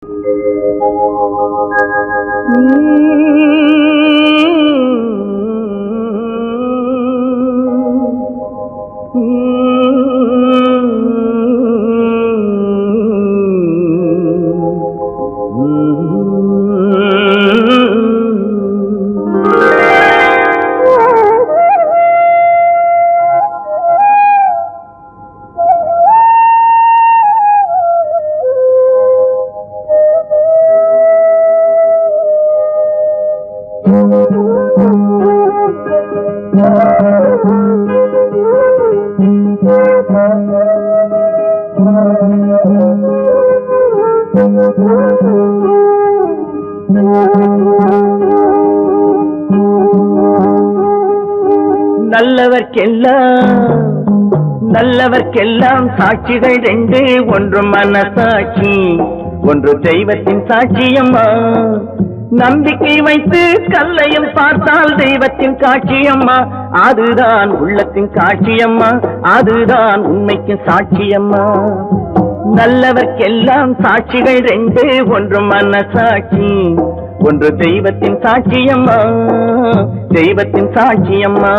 நல்லவர்க்கெல்லாம் சாட்சிகள் ரெண்டு, ஒன்று மனசாட்சி, ஒன்று தெய்வத்தின் சாட்சியம்மா. நம்பிக்கை வைத்து கல்லையும் பார்த்தால் தெய்வத்தின் காட்சியம்மா, அதுதான் உள்ளத்தின் காட்சியம்மா, அதுதான் உண்மைக்கு சாட்சியம்மா. நல்லவர்க்கெல்லாம் சாட்சிகள் ரெண்டு, ஒன்று மனசாட்சி, ஒன்று தெய்வத்தின் சாட்சியம்மா, தெய்வத்தின் சாட்சியம்மா.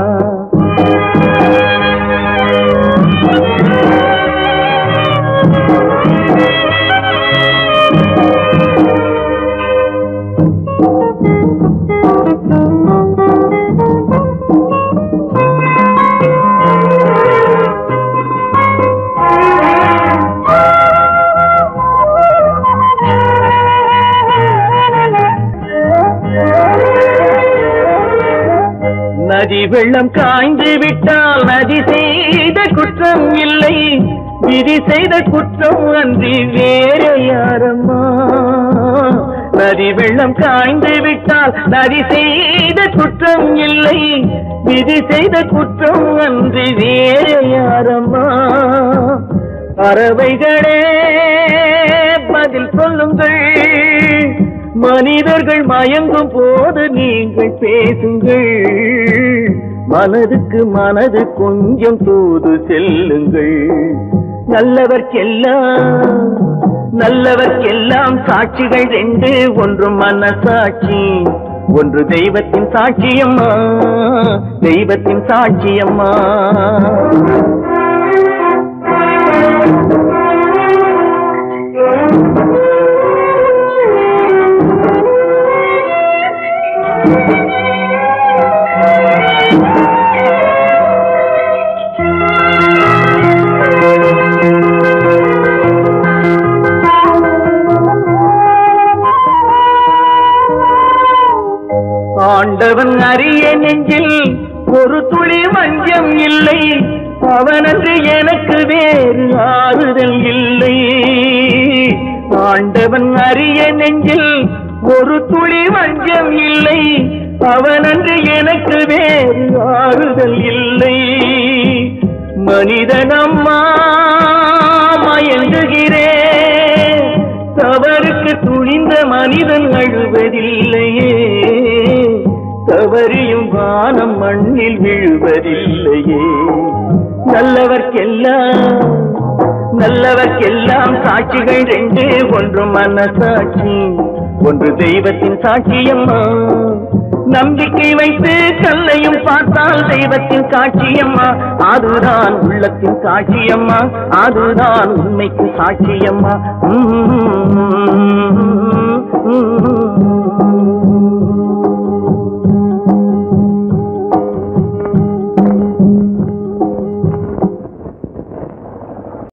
நதி வெள்ளம் காய்ந்து விட்டால் நதி செய்த குற்றம் இல்லை, விதி செய்த குற்றம் அன்றி வேற யாரம்மா. நதி வெள்ளம் காய்ந்து விட்டால் நதி செய்த குற்றம் இல்லை, விதி செய்த குற்றம் அன்றி வேற யாரம்மா. பறவைகளே பதில் சொல்லுங்கள், மனிதர்கள் மயங்கும் போது நீங்கள் பேசுங்கள், மனதுக்கு மனது கொஞ்சம் தூது செல்லுங்கள். நல்லவர்க்கெல்லாம் சாட்சிகள் ரெண்டு, ஒன்று மனசாட்சி, ஒன்று தெய்வத்தின் சாட்சியம்மா, தெய்வத்தின் சாட்சியம்மா. ஆண்டவன் அறிய நெஞ்சில் ஒரு துளி வஞ்சம் இல்லை, அவனன்று எனக்கு வேறு ஆறுதல் இல்லை. ஆண்டவன் அறிய நெஞ்சில் ஒரு துளி வஞ்சம் இல்லை, அவனன்று எனக்கு வேறு ஆறுதல் இல்லை. மனிதனம்மா மயங்குகிறேன், தவறுக்கு துணிந்த மனிதன் அழுவதில்லையே, தவறியும் வானம் மண்ணில் விழுவதில்லையே. நல்லவர்க்கெல்லாம் சாட்சிகள் ரெண்டு, ஒன்று மனசாட்சி, ஒன்று தெய்வத்தின் சாட்சியம்மா. நம்பிக்கை வைத்து கல்லையும் பார்த்தால் தெய்வத்தின் காட்சியம்மா, அதுதான் உள்ளத்தின் காட்சியம்மா, அதுதான் உண்மைக்கு சாட்சியம்மா.